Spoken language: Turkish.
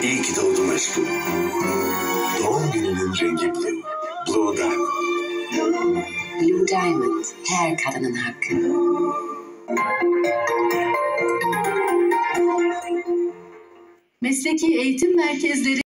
İyi ki doğdun aşkım. Doğum gününün rengi Blue. Blue Diamond. Blue Diamond, her kadının hakkı. Mesleki eğitim merkezleri